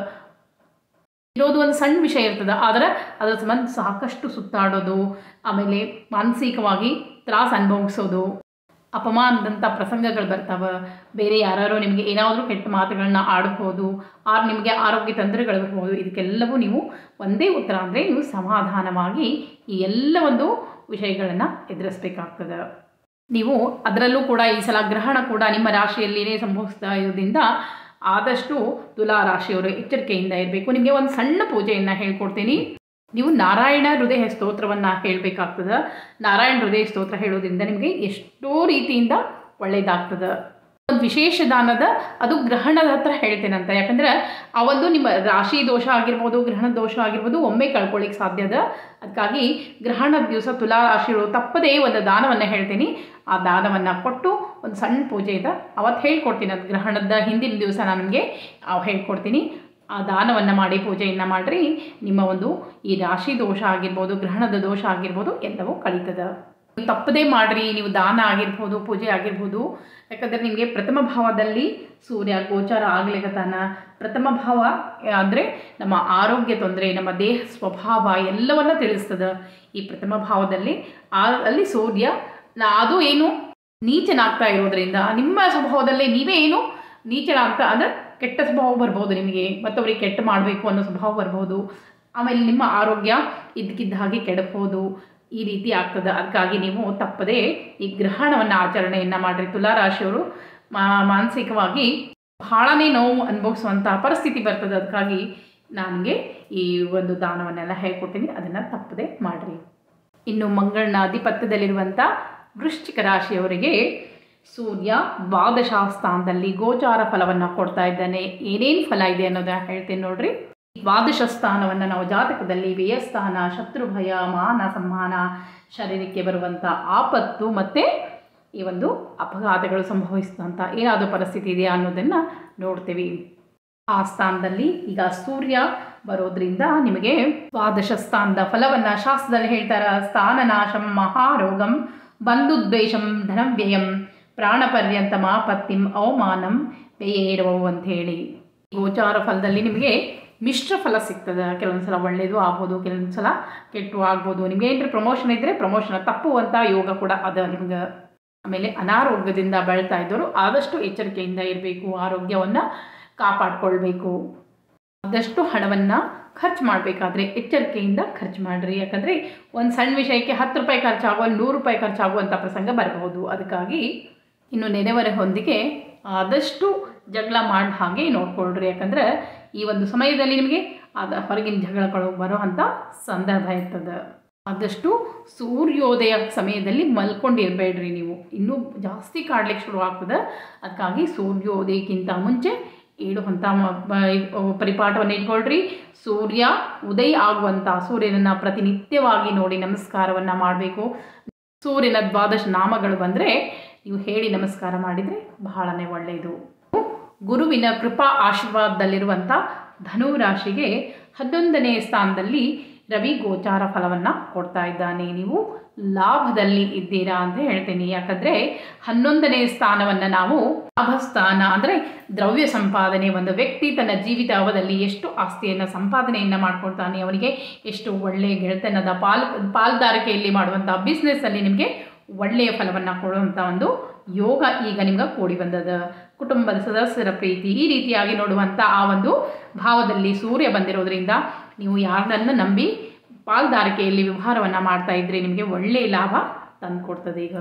ಇರೋದು ಒಂದು ಸಣ್ಣ ವಿಷಯ ಇರ್ತದೆ, ಆದರೆ ಅದರ ಸಂಬಂಧ ಸಾಕಷ್ಟು ಸುತ್ತಾಡೋದು, ಆಮೇಲೆ ಮಾನಸಿಕವಾಗಿ ತ್ರಾಸ ಅನುಭವಿಸೋದು, ಅಪಮಾನದಂಥ ಪ್ರಸಂಗಗಳು ಬರ್ತಾವೆ, ಬೇರೆ ಯಾರು ನಿಮಗೆ ಏನಾದರೂ ಕೆಟ್ಟ ಮಾತುಗಳನ್ನ ಆಡ್ಬೋದು, ಆರು ನಿಮಗೆ ಆರೋಗ್ಯ ತೊಂದರೆಗಳು ಬರ್ಬೋದು. ಇದಕ್ಕೆಲ್ಲವೂ ನೀವು ಒಂದೇ ಉತ್ತರ ಅಂದರೆ ನೀವು ಸಮಾಧಾನವಾಗಿ ಈ ಎಲ್ಲ ಒಂದು ವಿಷಯಗಳನ್ನು ಎದುರಿಸಬೇಕಾಗ್ತದೆ. ನೀವು ಅದರಲ್ಲೂ ಕೂಡ ಈ ಸಲ ಗ್ರಹಣ ಕೂಡ ನಿಮ್ಮ ರಾಶಿಯಲ್ಲಿಯೇ ಸಂಭವಿಸ್ತಾ ಇರೋದ್ರಿಂದ ಆದಷ್ಟು ತುಲಾ ರಾಶಿಯವರು ಎಚ್ಚರಿಕೆಯಿಂದ ಇರಬೇಕು. ನಿಮಗೆ ಒಂದು ಸಣ್ಣ ಪೂಜೆಯನ್ನು ಹೇಳ್ಕೊಡ್ತೀನಿ. ನೀವು ನಾರಾಯಣ ಹೃದಯ ಸ್ತೋತ್ರವನ್ನು ಹೇಳಬೇಕಾಗ್ತದೆ. ನಾರಾಯಣ ಹೃದಯ ಸ್ತೋತ್ರ ಹೇಳೋದ್ರಿಂದ ನಿಮಗೆ ಎಷ್ಟೋ ರೀತಿಯಿಂದ ಒಳ್ಳೆಯದಾಗ್ತದೆ. ಒಂದು ವಿಶೇಷ ದಾನದ ಅದು ಗ್ರಹಣದ ಹತ್ರ ಹೇಳ್ತೇನಂತ, ಯಾಕಂದರೆ ಆ ಒಂದು ನಿಮ್ಮ ರಾಶಿ ದೋಷ ಆಗಿರ್ಬೋದು, ಗ್ರಹಣ ದೋಷ ಆಗಿರ್ಬೋದು ಒಮ್ಮೆ ಕಳ್ಕೊಳ್ಳಿಕ್ಕೆ ಸಾಧ್ಯ ಅದ. ಅದಕ್ಕಾಗಿ ಗ್ರಹಣದ ದಿವಸ ತುಲಾ ರಾಶಿಗಳು ತಪ್ಪದೇ ಒಂದು ದಾನವನ್ನು ಹೇಳ್ತೀನಿ. ಆ ದಾನವನ್ನು ಕೊಟ್ಟು ಒಂದು ಸಣ್ಣ ಪೂಜೆ ಇದೆ ಅವತ್ತು ಹೇಳ್ಕೊಡ್ತೀನಿ. ಅದು ಗ್ರಹಣದ ಹಿಂದಿನ ದಿವಸ ನಾನು ನಿಮಗೆ ಹೇಳ್ಕೊಡ್ತೀನಿ. ಆ ದಾನವನ್ನು ಮಾಡಿ ಪೂಜೆಯನ್ನು ಮಾಡಿರಿ. ನಿಮ್ಮ ಒಂದು ಈ ರಾಶಿ ದೋಷ ಆಗಿರ್ಬೋದು, ಗ್ರಹಣದ ದೋಷ ಆಗಿರ್ಬೋದು ಎಲ್ಲವೂ ಕಳೀತದೆ. ತಪ್ಪದೇ ಮಾಡಿರಿ ನೀವು ದಾನ ಆಗಿರ್ಬೋದು, ಪೂಜೆ ಆಗಿರ್ಬೋದು. ಯಾಕಂದರೆ ನಿಮಗೆ ಪ್ರಥಮ ಭಾವದಲ್ಲಿ ಸೂರ್ಯ ಗೋಚಾರ ಆಗಲಿಕತ್ತಾನ. ಪ್ರಥಮ ಭಾವ ಅಂದರೆ ನಮ್ಮ ಆರೋಗ್ಯ ತೊಂದರೆ, ನಮ್ಮ ದೇಹ ಸ್ವಭಾವ ಎಲ್ಲವನ್ನ ತಿಳಿಸ್ತದೆ. ಈ ಪ್ರಥಮ ಭಾವದಲ್ಲಿ ಆ ಅಲ್ಲಿ ಸೂರ್ಯ ಅದು ಏನು ನೀಚನಾಗ್ತಾ ಇರೋದ್ರಿಂದ ನಿಮ್ಮ ಸ್ವಭಾವದಲ್ಲೇ ನೀವೇ ಏನು ನೀಚನ ಅಂತ ಅಂದರೆ ಕೆಟ್ಟ ಸ್ವಭಾವ ಬರ್ಬೋದು ನಿಮಗೆ, ಮತ್ತೊಬ್ಬರಿಗೆ ಕೆಟ್ಟ ಮಾಡಬೇಕು ಅನ್ನೋ ಸ್ವಭಾವ ಬರ್ಬೋದು. ಆಮೇಲೆ ನಿಮ್ಮ ಆರೋಗ್ಯ ಇದ್ದಕ್ಕಿದ್ದ ಹಾಗೆ ಕೆಡಬಹುದು, ಈ ರೀತಿ ಆಗ್ತದೆ. ಅದಕ್ಕಾಗಿ ನೀವು ತಪ್ಪದೇ ಈ ಗ್ರಹಣವನ್ನು ಆಚರಣೆಯನ್ನು ಮಾಡಿರಿ. ತುಲಾರಾಶಿಯವರು ಮಾನಸಿಕವಾಗಿ ಬಹಳನೇ ನೋವು ಅನುಭವಿಸುವಂಥ ಪರಿಸ್ಥಿತಿ ಬರ್ತದೆ. ಅದಕ್ಕಾಗಿ ನನಗೆ ಈ ಒಂದು ದಾನವನ್ನೆಲ್ಲ ಹೇಳ್ಕೊಡ್ತೀನಿ, ಅದನ್ನು ತಪ್ಪದೇ ಮಾಡಿರಿ. ಇನ್ನು ಮಂಗಳನ ಅಧಿಪತ್ಯದಲ್ಲಿರುವಂಥ ವೃಶ್ಚಿಕ ರಾಶಿಯವರಿಗೆ ಸೂರ್ಯ ದ್ವಾದಶ ಸ್ಥಾನದಲ್ಲಿ ಗೋಚಾರ ಫಲವನ್ನು ಕೊಡ್ತಾ ಇದ್ದಾನೆ. ಏನೇನು ಫಲ ಇದೆ ಅನ್ನೋದನ್ನ ಹೇಳ್ತೇನೆ ನೋಡ್ರಿ. ದ್ವಾದಶ ಸ್ಥಾನವನ್ನು ನಾವು ಜಾತಕದಲ್ಲಿ ವ್ಯಯಸ್ಥಾನ, ಶತ್ರುಭಯ, ಮಾನ ಸಮ್ಮಾನ, ಶರೀರಕ್ಕೆ ಬರುವಂಥ ಆಪತ್ತು ಮತ್ತು ಈ ಒಂದು ಅಪಘಾತಗಳು ಸಂಭವಿಸಿದಂಥ ಏನಾದರೂ ಪರಿಸ್ಥಿತಿ ಇದೆಯಾ ಅನ್ನೋದನ್ನು ನೋಡ್ತೀವಿ. ಆ ಸ್ಥಾನದಲ್ಲಿ ಈಗ ಸೂರ್ಯ ಬರೋದ್ರಿಂದ ನಿಮಗೆ ದ್ವಾದಶ ಸ್ಥಾನದ ಫಲವನ್ನು ಶಾಸ್ತ್ರದಲ್ಲಿ ಹೇಳ್ತಾರೆ. ಸ್ಥಾನನಾಶಂ ಮಹಾರೋಗಂ ಬಂಧುದ್ವೇಷಂ ಧನವ್ಯಯಂ ಪ್ರಾಣಪರ್ಯಂತ ಮಾಪತ್ತಿಂ ಅವಮಾನಂ ವ್ಯಯೇರವು ಅಂಥೇಳಿ. ಗೋಚಾರ ಫಲದಲ್ಲಿ ನಿಮಗೆ ಮಿಶ್ರ ಫಲ ಸಿಗ್ತದೆ. ಕೆಲವೊಂದು ಸಲ ಒಳ್ಳೆಯದು ಆಗ್ಬೋದು, ಕೆಲವೊಂದು ಸಲ ಕೆಟ್ಟು ಆಗ್ಬೋದು. ನಿಮಗೆ ಏನಾದರೂ ಪ್ರಮೋಷನ್ ಇದ್ದರೆ ಪ್ರಮೋಷನ್ ತಪ್ಪುವಂಥ ಯೋಗ ಕೂಡ ಅದ ನಿಮ್ಗೆ. ಆಮೇಲೆ ಅನಾರೋಗ್ಯದಿಂದ ಬಳಲ್ತಾ ಇದ್ದವರು ಆದಷ್ಟು ಎಚ್ಚರಿಕೆಯಿಂದ ಇರಬೇಕು, ಆರೋಗ್ಯವನ್ನು ಕಾಪಾಡಿಕೊಳ್ಬೇಕು. ಆದಷ್ಟು ಹಣವನ್ನು ಖರ್ಚು ಮಾಡಬೇಕಾದ್ರೆ ಎಚ್ಚರಿಕೆಯಿಂದ ಖರ್ಚು ಮಾಡಿರಿ. ಯಾಕಂದರೆ ಒಂದು ಸಣ್ಣ ವಿಷಯಕ್ಕೆ ಹತ್ತು ರೂಪಾಯಿ ಖರ್ಚಾಗುವ ನೂರು ರೂಪಾಯಿ ಖರ್ಚಾಗುವಂಥ ಪ್ರಸಂಗ ಬರಬಹುದು. ಅದಕ್ಕಾಗಿ ಇನ್ನು ನೆರೆಹೊರೆ ಹೊಂದಿಗೆ ಆದಷ್ಟು ಜಗಳ ಮಾಡಿ ಹಾಗೆ ನೋಡ್ಕೊಳ್ರಿ. ಯಾಕಂದರೆ ಈ ಒಂದು ಸಮಯದಲ್ಲಿ ನಿಮಗೆ ಅದ ಹೊರಗಿನ ಜಗಳಗಳು ಬರೋ ಅಂಥ ಸಂದರ್ಭ ಇರ್ತದೆ. ಆದಷ್ಟು ಸೂರ್ಯೋದಯ ಸಮಯದಲ್ಲಿ ಮಲ್ಕೊಂಡಿರಬೇಡ್ರಿ. ನೀವು ಇನ್ನೂ ಜಾಸ್ತಿ ಕಾಡ್ಲಿಕ್ಕೆ ಶುರು ಆಗ್ತದೆ. ಅದಕ್ಕಾಗಿ ಸೂರ್ಯೋದಯಕ್ಕಿಂತ ಮುಂಚೆ ಏಳುವಂಥ ಪರಿಪಾಠವನ್ನು ಇಟ್ಕೊಳ್ರಿ. ಸೂರ್ಯ ಉದಯ ಆಗುವಂಥ ಸೂರ್ಯನನ್ನು ಪ್ರತಿನಿತ್ಯವಾಗಿ ನೋಡಿ ನಮಸ್ಕಾರವನ್ನು ಮಾಡಬೇಕು. ಸೂರ್ಯನ ದ್ವಾದಶ ನಾಮಗಳು ಬಂದರೆ ನೀವು ಹೇಳಿ ನಮಸ್ಕಾರ ಮಾಡಿದರೆ ಬಹಳನೇ ಒಳ್ಳೆಯದು. ಗುರುವಿನ ಕೃಪಾ ಆಶೀರ್ವಾದದಲ್ಲಿರುವಂಥ ಧನು ರಾಶಿಗೆ ಹನ್ನೊಂದನೇ ಸ್ಥಾನದಲ್ಲಿ ರವಿ ಗೋಚಾರ ಫಲವನ್ನು ಕೊಡ್ತಾ ಇದ್ದಾನೆ. ನೀವು ಲಾಭದಲ್ಲಿ ಇದ್ದೀರಾ ಅಂತ ಹೇಳ್ತೀನಿ. ಯಾಕಂದರೆ ಹನ್ನೊಂದನೇ ಸ್ಥಾನವನ್ನು ನಾವು ಲಾಭ ಸ್ಥಾನ ಅಂದರೆ ದ್ರವ್ಯ ಸಂಪಾದನೆ. ಒಂದು ವ್ಯಕ್ತಿ ತನ್ನ ಜೀವಿತ ಅವಧಿಯಲ್ಲಿ ಎಷ್ಟು ಆಸ್ತಿಯನ್ನು ಸಂಪಾದನೆಯನ್ನು ಮಾಡ್ಕೊಳ್ತಾನೆ, ಅವನಿಗೆ ಎಷ್ಟು ಒಳ್ಳೆಯ ಗೆಳೆತನದ ಪಾಲ್ ಪಾಲ್ದಾರಿಕೆಯಲ್ಲಿ ಮಾಡುವಂಥ ಬಿಸ್ನೆಸ್ಸಲ್ಲಿ ನಿಮಗೆ ಒಳ್ಳೆಯ ಫಲವನ್ನು ಕೊಡುವಂಥ ಒಂದು ಯೋಗ ಈಗ ನಿಮ್ಗೆ ಕೂಡಿ ಬಂದದ. ಕುಟುಂಬದ ಸದಸ್ಯರ ಪ್ರೀತಿ ಈ ರೀತಿಯಾಗಿ ನೋಡುವಂಥ ಆ ಒಂದು ಭಾವದಲ್ಲಿ ಸೂರ್ಯ ಬಂದಿರೋದ್ರಿಂದ ನೀವು ಯಾರನ್ನ ನಂಬಿ ಪಾಲ್ದಾರಿಕೆಯಲ್ಲಿ ವ್ಯವಹಾರವನ್ನು ಮಾಡ್ತಾ ಇದ್ರೆ ನಿಮಗೆ ಒಳ್ಳೆಯ ಲಾಭ ತಂದು ಕೊಡ್ತದೆ. ಈಗ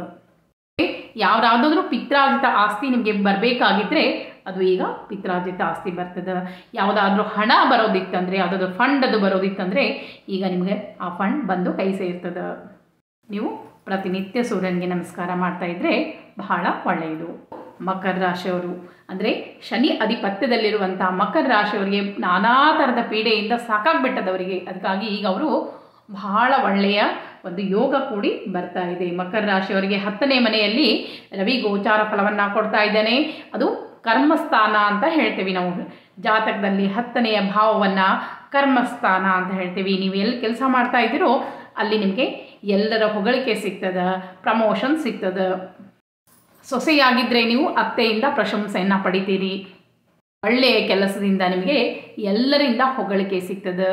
ಯಾವ್ದಾದ್ರೂ ಪಿತ್ರಾರ್ಜಿತ ಆಸ್ತಿ ನಿಮಗೆ ಬರಬೇಕಾಗಿದ್ದರೆ ಅದು ಈಗ ಪಿತ್ರಾರ್ಜಿತ ಆಸ್ತಿ ಬರ್ತದೆ. ಯಾವುದಾದ್ರೂ ಹಣ ಬರೋದಿತ್ತಂದರೆ, ಯಾವುದಾದ್ರೂ ಫಂಡ್ ಅದು ಬರೋದಿತ್ತಂದರೆ ಈಗ ನಿಮಗೆ ಆ ಫಂಡ್ ಬಂದು ಕೈ ಸೇರ್ತದೆ. ನೀವು ಪ್ರತಿನಿತ್ಯ ಸೂರ್ಯನಿಗೆ ನಮಸ್ಕಾರ ಮಾಡ್ತಾ ಇದ್ದರೆ ಬಹಳ ಒಳ್ಳೆಯದು. ಮಕರ ರಾಶಿಯವರು ಅಂದರೆ ಶನಿ ಅಧಿಪತ್ಯದಲ್ಲಿರುವಂಥ ಮಕರ ರಾಶಿಯವರಿಗೆ ನಾನಾ ಥರದ ಪೀಡೆಯಿಂದ ಸಾಕಾಗ್ಬಿಟ್ಟದವರಿಗೆ. ಅದಕ್ಕಾಗಿ ಈಗ ಅವರು ಬಹಳ ಒಳ್ಳೆಯ ಒಂದು ಯೋಗ ಕೂಡಿ ಬರ್ತಾ ಇದೆ. ಮಕರ ರಾಶಿಯವರಿಗೆ ಹತ್ತನೇ ಮನೆಯಲ್ಲಿ ರವಿ ಗೋಚಾರ ಫಲವನ್ನು ಕೊಡ್ತಾ ಇದ್ದಾನೆ. ಅದು ಕರ್ಮಸ್ಥಾನ ಅಂತ ಹೇಳ್ತೀವಿ ನಾವು. ಜಾತಕದಲ್ಲಿ ಹತ್ತನೆಯ ಭಾವವನ್ನು ಕರ್ಮಸ್ಥಾನ ಅಂತ ಹೇಳ್ತೀವಿ. ನೀವು ಎಲ್ಲಿ ಕೆಲಸ ಮಾಡ್ತಾ ಇದ್ದೀರೋ ಅಲ್ಲಿ ನಿಮಗೆ ಎಲ್ಲರ ಹೊಗಳಿಕೆ ಸಿಗ್ತದೆ, ಪ್ರಮೋಷನ್ ಸಿಗ್ತದೆ. ಸೊಸೆಯಾಗಿದ್ದರೆ ನೀವು ಅತ್ತೆಯಿಂದ ಪ್ರಶಂಸೆಯನ್ನು ಪಡಿತೀರಿ. ಒಳ್ಳೆಯ ಕೆಲಸದಿಂದ ನಿಮಗೆ ಎಲ್ಲರಿಂದ ಹೊಗಳಿಕೆ ಸಿಗ್ತದೆ,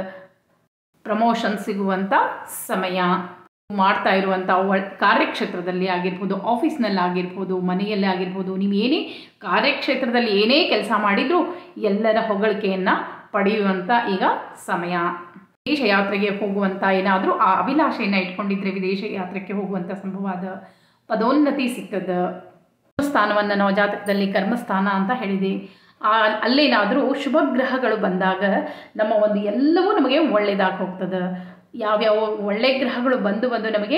ಪ್ರಮೋಷನ್ ಸಿಗುವಂಥ ಸಮಯ. ಮಾಡ್ತಾ ಇರುವಂಥ ಒ ಕಾರ್ಯಕ್ಷೇತ್ರದಲ್ಲಿ ಆಗಿರ್ಬೋದು, ಆಫೀಸ್ನಲ್ಲಿ ಆಗಿರ್ಬೋದು, ಮನೆಯಲ್ಲಿ ಆಗಿರ್ಬೋದು, ನೀವು ಏನೇ ಕಾರ್ಯಕ್ಷೇತ್ರದಲ್ಲಿ ಏನೇ ಕೆಲಸ ಮಾಡಿದರೂ ಎಲ್ಲರ ಹೊಗಳಿಕೆಯನ್ನು ಪಡೆಯುವಂಥ ಈಗ ಸಮಯ. ವಿದೇಶ ಯಾತ್ರೆಗೆ ಹೋಗುವಂಥ ಏನಾದರೂ ಆ ಅಭಿಲಾಷೆಯನ್ನು ಇಟ್ಕೊಂಡಿದ್ರೆ ವಿದೇಶ ಯಾತ್ರೆಗೆ ಹೋಗುವಂಥ ಸಂಭವವಾದ ಪದೋನ್ನತಿ ಸಿಗ್ತದೆ. ಸ್ಥಾನವನ್ನು ನಾವು ಜಾತಕದಲ್ಲಿ ಕರ್ಮಸ್ಥಾನ ಅಂತ ಹೇಳಿದೆ. ಅಲ್ಲೇನಾದರೂ ಶುಭ ಗ್ರಹಗಳು ಬಂದಾಗ ನಮ್ಮ ಒಂದು ಎಲ್ಲವೂ ನಮಗೆ ಒಳ್ಳೆಯದಾಗಿ ಹೋಗ್ತದೆ. ಯಾವ್ಯಾವ ಒಳ್ಳೆ ಗ್ರಹಗಳು ಬಂದು ಬಂದು ನಮಗೆ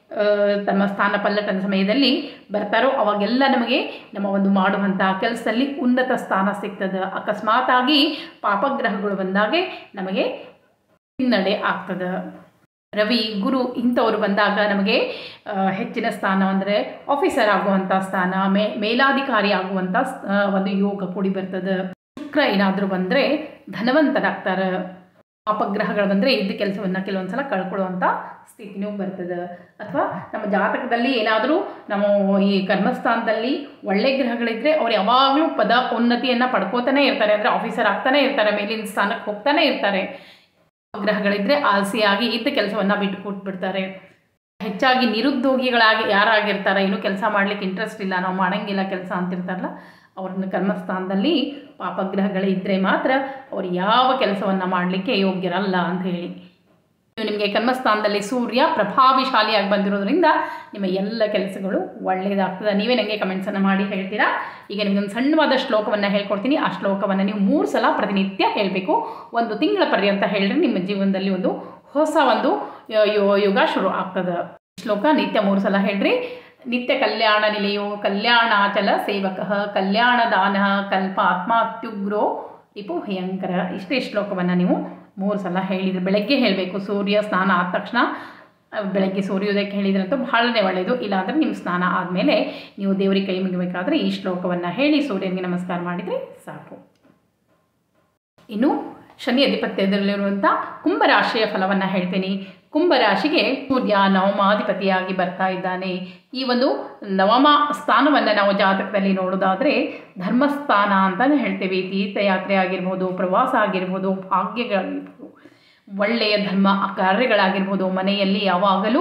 ತಮ್ಮ ಸ್ಥಾನ ಪಲ್ಲಟನ ಸಮಯದಲ್ಲಿ ಬರ್ತಾರೋ ಅವಾಗೆಲ್ಲ ನಮಗೆ ನಮ್ಮ ಒಂದು ಮಾಡುವಂಥ ಕೆಲಸದಲ್ಲಿ ಉನ್ನತ ಸ್ಥಾನ ಸಿಗ್ತದೆ. ಅಕಸ್ಮಾತಾಗಿ ಪಾಪಗ್ರಹಗಳು ಬಂದಾಗೆ ನಮಗೆ ಹಿನ್ನಡೆ ಆಗ್ತದೆ. ರವಿ, ಗುರು ಇಂಥವರು ಬಂದಾಗ ನಮಗೆ ಹೆಚ್ಚಿನ ಸ್ಥಾನ ಅಂದರೆ ಆಫೀಸರ್ ಆಗುವಂಥ ಸ್ಥಾನ, ಮೇ ಮೇಲಾಧಿಕಾರಿ ಆಗುವಂಥ ಒಂದು ಯೋಗ ಕೂಡಿ ಬರ್ತದೆ. ಶುಕ್ರ ಏನಾದರೂ ಬಂದರೆ ಧನವಂತರಾಗ್ತಾರೆ. ಪಾಪಗ್ರಹಗಳು ಬಂದರೆ ಇದ್ದ ಕೆಲಸವನ್ನು ಕೆಲವೊಂದು ಸಲ ಕಳ್ಕೊಳ್ಳುವಂಥ ಸ್ಥಿತಿನೂ ಬರ್ತದೆ. ಅಥವಾ ನಮ್ಮ ಜಾತಕದಲ್ಲಿ ಏನಾದರೂ ನಮ್ಮ ಈ ಕರ್ಮಸ್ಥಾನದಲ್ಲಿ ಒಳ್ಳೆ ಗ್ರಹಗಳಿದ್ದರೆ ಅವ್ರು ಯಾವಾಗಲೂ ಪದ ಉನ್ನತಿಯನ್ನು ಪಡ್ಕೋತಾನೆ ಇರ್ತಾರೆ, ಅಂದರೆ ಆಫೀಸರ್ ಆಗ್ತಾನೆ ಇರ್ತಾರೆ, ಮೇಲಿನ ಸ್ಥಾನಕ್ಕೆ ಹೋಗ್ತಾನೆ ಇರ್ತಾರೆ. ಗ್ರಹಗಳಿದ್ದರೆ ಆಲಸಿಯಾಗಿ ಇದ್ದ ಕೆಲಸವನ್ನು ಬಿಟ್ಟು ಕೊಟ್ಬಿಡ್ತಾರೆ. ಹೆಚ್ಚಾಗಿ ನಿರುದ್ಯೋಗಿಗಳಾಗಿ ಯಾರಾಗಿರ್ತಾರೆ, ಇನ್ನೂ ಕೆಲಸ ಮಾಡಲಿಕ್ಕೆ ಇಂಟ್ರೆಸ್ಟ್ ಇಲ್ಲ, ನಾವು ಮಾಡೋಂಗಿಲ್ಲ ಕೆಲಸ ಅಂತಿರ್ತಾರಲ್ಲ, ಅವ್ರನ್ನ ಕರ್ಮಸ್ಥಾನದಲ್ಲಿ ಪಾಪಗ್ರಹಗಳಿದ್ದರೆ ಮಾತ್ರ ಅವ್ರು ಯಾವ ಕೆಲಸವನ್ನು ಮಾಡಲಿಕ್ಕೆ ಯೋಗ್ಯರಲ್ಲ ಅಂತ ಹೇಳಿ. ನಿಮಗೆ ಕರ್ಮಸ್ಥಾನದಲ್ಲಿ ಸೂರ್ಯ ಪ್ರಭಾವಿಶಾಲಿಯಾಗಿ ಬಂದಿರೋದ್ರಿಂದ ನಿಮ್ಮ ಎಲ್ಲ ಕೆಲಸಗಳು ಒಳ್ಳೆಯದಾಗ್ತದೆ. ನೀವೇ ನನಗೆ ಕಮೆಂಟ್ಸನ್ನು ಮಾಡಿ ಹೇಳ್ತೀರಾ. ಈಗ ನಿಮಗೊಂದು ಸಣ್ಣವಾದ ಶ್ಲೋಕವನ್ನು ಹೇಳ್ಕೊಡ್ತೀನಿ. ಆ ಶ್ಲೋಕವನ್ನು ನೀವು ಮೂರು ಸಲ ಪ್ರತಿನಿತ್ಯ ಹೇಳಬೇಕು. ಒಂದು ತಿಂಗಳ ಪರ್ಯಂತ ಹೇಳಿದ್ರೆ ನಿಮ್ಮ ಜೀವನದಲ್ಲಿ ಒಂದು ಹೊಸ ಒಂದು ಯುಗ ಶುರು ಆಗ್ತದೆ. ಶ್ಲೋಕ ನಿತ್ಯ ಮೂರು ಸಲ ಹೇಳ್ರಿ. ನಿತ್ಯ ಕಲ್ಯಾಣ ನಿಲಯೋ ಕಲ್ಯಾಣಾಚಲ ಸೇವಕ ಕಲ್ಯಾಣದಾನ ಕಲ್ಪ ಆತ್ಮಾತ್ಯುಗ್ರೋ ರಿಪು ಭಯಂಕರ. ಇಷ್ಟೇ ಶ್ಲೋಕವನ್ನು ನೀವು ಮೂರು ಸಲ ಹೇಳಿದರೆ ಬೆಳಗ್ಗೆ ಹೇಳಬೇಕು. ಸೂರ್ಯ ಸ್ನಾನ ಆದ ತಕ್ಷಣ ಬೆಳಗ್ಗೆ ಸೂರ್ಯೋದಯಕ್ಕೆ ಹೇಳಿದ್ರಂತೂ ಬಹಳನೇ ಒಳ್ಳೆಯದು. ಇಲ್ಲಾಂದರೆ ನಿಮ್ಮ ಸ್ನಾನ ಆದಮೇಲೆ ನೀವು ದೇವರಿಗೆ ಕೈ ಮುಗಿಬೇಕಾದ್ರೆ ಈ ಶ್ಲೋಕವನ್ನು ಹೇಳಿ ಸೂರ್ಯನಿಗೆ ನಮಸ್ಕಾರ ಮಾಡಿದರೆ ಸಾಕು. ಇನ್ನು ಶನಿ ಅಧಿಪತ್ಯದಲ್ಲಿರುವಂಥ ಕುಂಭರಾಶಿಯ ಫಲವನ್ನು ಹೇಳ್ತೀನಿ. ಕುಂಭರಾಶಿಗೆ ಸೂರ್ಯ ನವಮಾಧಿಪತಿಯಾಗಿ ಬರ್ತಾ ಇದ್ದಾನೆ. ಈ ಒಂದು ನವಮ ಸ್ಥಾನವನ್ನು ನಾವು ಜಾತಕದಲ್ಲಿ ನೋಡೋದಾದರೆ ಧರ್ಮಸ್ಥಾನ ಅಂತಲೇ ಹೇಳ್ತೇವೆ. ತೀರ್ಥಯಾತ್ರೆ ಆಗಿರ್ಬೋದು, ಪ್ರವಾಸ ಆಗಿರ್ಬೋದು, ಭಾಗ್ಯಗಳಾಗಿರ್ಬೋದು, ಒಳ್ಳೆಯ ಧರ್ಮ ಕಾರ್ಯಗಳಾಗಿರ್ಬೋದು, ಮನೆಯಲ್ಲಿ ಯಾವಾಗಲೂ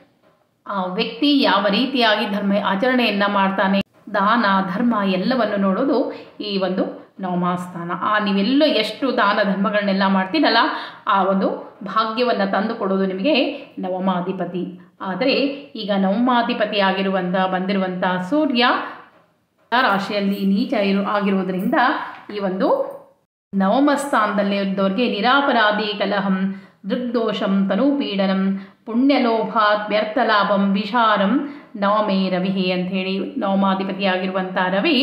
ಆ ವ್ಯಕ್ತಿ ಯಾವ ರೀತಿಯಾಗಿ ಧರ್ಮ ಆಚರಣೆಯನ್ನು ಮಾಡ್ತಾನೆ, ದಾನ ಧರ್ಮ ಎಲ್ಲವನ್ನು ನೋಡೋದು ಈ ಒಂದು ನವಮಾಸ್ಥಾನ. ಆ ನೀವೆಲ್ಲ ಎಷ್ಟು ದಾನ ಧರ್ಮಗಳನ್ನೆಲ್ಲ ಮಾಡ್ತೀರಲ್ಲ ಆ ಒಂದು ಭಾಗ್ಯವನ್ನು ತಂದು ಕೊಡೋದು ನಿಮಗೆ ನವಮಾಧಿಪತಿ. ಆದರೆ ಈಗ ನವಮಾಧಿಪತಿ ಆಗಿರುವಂಥ ಬಂದಿರುವಂಥ ಸೂರ್ಯ ರಾಶಿಯಲ್ಲಿ ನೀಚ ಇರು ಆಗಿರುವುದರಿಂದ ಈ ಒಂದು ನವಮ ಸ್ಥಾನದಲ್ಲಿ ಇದ್ದವ್ರಿಗೆ ನಿರಾಪರಾಧಿ ಕಲಹಂ ದೃಗ್ದೋಷಂ ತನುಪೀಡನಂ ಪುಣ್ಯಲೋಭಾತ್ ವ್ಯರ್ಥಲಾಭಂ ವಿಷಾರಂ ನವಮೇ ರವಿ ಅಂಥೇಳಿ ನವಮಾಧಿಪತಿಯಾಗಿರುವಂಥ ರವಿ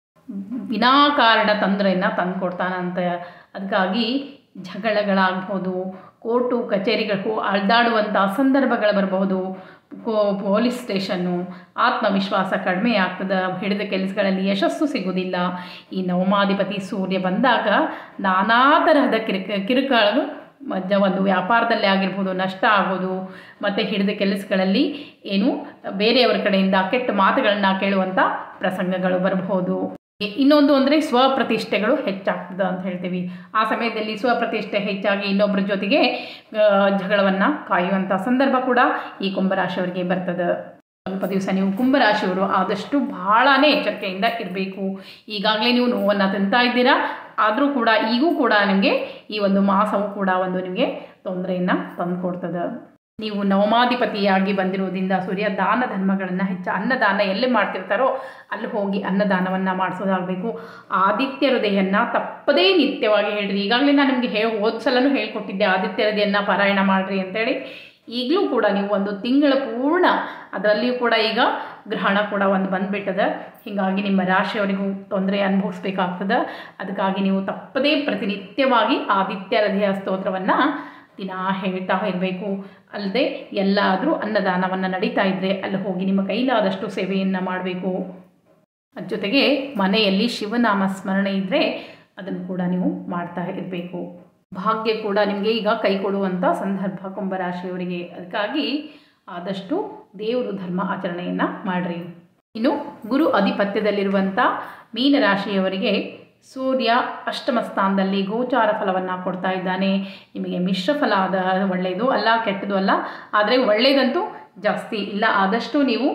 ವಿನಾಕಾರಣ ತೊಂದರೆಯನ್ನು ತಂದು ಕೊಡ್ತಾನಂತ. ಅದಕ್ಕಾಗಿ ಜಗಳಗಳಾಗ್ಬೋದು, ಕೋರ್ಟು ಕಚೇರಿಗಳು ಅಳ್ದಾಡುವಂಥ ಸಂದರ್ಭಗಳು ಬರಬಹುದು, ಪೊಲೀಸ್ ಸ್ಟೇಷನ್ನು, ಆತ್ಮವಿಶ್ವಾಸ ಕಡಿಮೆ ಆಗ್ತದೆ, ಹಿಡಿದ ಕೆಲಸಗಳಲ್ಲಿ ಯಶಸ್ಸು ಸಿಗೋದಿಲ್ಲ. ಈ ನವಮಾಧಿಪತಿ ಸೂರ್ಯ ಬಂದಾಗ ನಾನಾ ತರಹದ ಕಿರುಕ ಕಿರುಕುಗಳು ಮಧ್ಯ ಒಂದು ವ್ಯಾಪಾರದಲ್ಲಿ ಆಗಿರ್ಬೋದು ನಷ್ಟ ಆಗೋದು, ಮತ್ತು ಹಿಡಿದ ಕೆಲಸಗಳಲ್ಲಿ ಏನು ಬೇರೆಯವರ ಕಡೆಯಿಂದ ಕೆಟ್ಟ ಮಾತುಗಳನ್ನ ಕೇಳುವಂಥ ಪ್ರಸಂಗಗಳು ಬರಬಹುದು. ಇನ್ನೊಂದು ಅಂದರೆ ಸ್ವಪ್ರತಿಷ್ಠೆಗಳು ಹೆಚ್ಚಾಗ್ತದೆ ಅಂತ ಹೇಳ್ತೀವಿ. ಆ ಸಮಯದಲ್ಲಿ ಸ್ವಪ್ರತಿಷ್ಠೆ ಹೆಚ್ಚಾಗಿ ಇನ್ನೊಬ್ಬರ ಜೊತೆಗೆ ಜಗಳವನ್ನು ಕಾಯುವಂಥ ಸಂದರ್ಭ ಕೂಡ ಈ ಕುಂಭರಾಶಿಯವರಿಗೆ ಬರ್ತದೆ. ಸ್ವಲ್ಪ ದಿವಸ ನೀವು ಕುಂಭರಾಶಿಯವರು ಆದಷ್ಟು ಬಹಳನೇ ಎಚ್ಚರಿಕೆಯಿಂದ ಇರಬೇಕು. ಈಗಾಗಲೇ ನೀವು ನೋವನ್ನು ತಿಂತಾ ಇದ್ದೀರಾ, ಆದರೂ ಕೂಡ ಈಗೂ ಕೂಡ ನಿಮಗೆ ಈ ಒಂದು ಮಾಸವು ಕೂಡ ಒಂದು ನಿಮಗೆ ತೊಂದರೆಯನ್ನು ತಂದು ಕೊಡ್ತದೆ. ನೀವು ನವಮಾಧಿಪತಿಯಾಗಿ ಬಂದಿರೋದ್ರಿಂದ ಸೂರ್ಯ ದಾನ ಧರ್ಮಗಳನ್ನು ಹೆಚ್ಚು ಅನ್ನದಾನ ಎಲ್ಲಿ ಮಾಡ್ತಿರ್ತಾರೋ ಅಲ್ಲಿ ಹೋಗಿ ಅನ್ನದಾನವನ್ನು ಮಾಡಿಸೋದಾಗಬೇಕು. ಆದಿತ್ಯ ಹೃದಯವನ್ನು ತಪ್ಪದೇ ನಿತ್ಯವಾಗಿ ಹೇಳ್ರಿ. ಈಗಾಗಲೇ ನಾನು ನಿಮಗೆ ಹೇಳಿ ಹೋದ ಸಲನೂ ಹೇಳ್ಕೊಟ್ಟಿದ್ದೆ ಆದಿತ್ಯ ಹೃದಯವನ್ನು ಪಾರಾಯಣ ಮಾಡಿರಿ ಅಂತೇಳಿ. ಈಗಲೂ ಕೂಡ ನೀವು ಒಂದು ತಿಂಗಳ ಪೂರ್ಣ ಅದರಲ್ಲಿಯೂ ಕೂಡ ಈಗ ಗ್ರಹಣ ಕೂಡ ಒಂದು ಬಂದುಬಿಟ್ಟದೆ. ಹೀಗಾಗಿ ನಿಮ್ಮ ರಾಶಿಯವರಿಗೂ ತೊಂದರೆ ಅನುಭವಿಸ್ಬೇಕಾಗ್ತದೆ. ಅದಕ್ಕಾಗಿ ನೀವು ತಪ್ಪದೇ ಪ್ರತಿನಿತ್ಯವಾಗಿ ಆದಿತ್ಯ ಹೃದಯ ಸ್ತೋತ್ರವನ್ನು ದಿನ ಹೇಳ್ತಾ ಇರಬೇಕು. ಅಲ್ಲದೆ ಎಲ್ಲಾದರೂ ಅನ್ನದಾನವನ್ನು ನಡೀತಾ ಇದ್ದರೆ ಅಲ್ಲಿ ಹೋಗಿ ನಿಮ್ಮ ಕೈಲಾದಷ್ಟು ಸೇವೆಯನ್ನು ಮಾಡಬೇಕು. ಅದ್ರ ಜೊತೆಗೆ ಮನೆಯಲ್ಲಿ ಶಿವನಾಮ ಸ್ಮರಣೆ ಇದ್ದರೆ ಅದನ್ನು ಕೂಡ ನೀವು ಮಾಡ್ತಾ ಇರಬೇಕು. ಭಾಗ್ಯ ಕೂಡ ನಿಮಗೆ ಈಗ ಕೈ ಕೊಡುವಂಥ ಸಂದರ್ಭ ಕುಂಭರಾಶಿಯವರಿಗೆ. ಅದಕ್ಕಾಗಿ ಆದಷ್ಟು ದೇವರು ಧರ್ಮ ಆಚರಣೆಯನ್ನು ಮಾಡಿರಿ. ಇನ್ನು ಗುರು ಅಧಿಪತ್ಯದಲ್ಲಿರುವಂಥ ಮೀನರಾಶಿಯವರಿಗೆ ಸೂರ್ಯ ಅಷ್ಟಮ ಸ್ಥಾನದಲ್ಲಿ ಗೋಚಾರ ಫಲವನ್ನು ಕೊಡ್ತಾ ಇದ್ದಾನೆ. ನಿಮಗೆ ಮಿಶ್ರ ಫಲ ಆದ ಒಳ್ಳೆಯದು ಅಲ್ಲ, ಕೆಟ್ಟದ್ದು ಅಲ್ಲ, ಆದರೆ ಒಳ್ಳೆಯದಂತೂ ಜಾಸ್ತಿ ಇಲ್ಲ. ಆದಷ್ಟು ನೀವು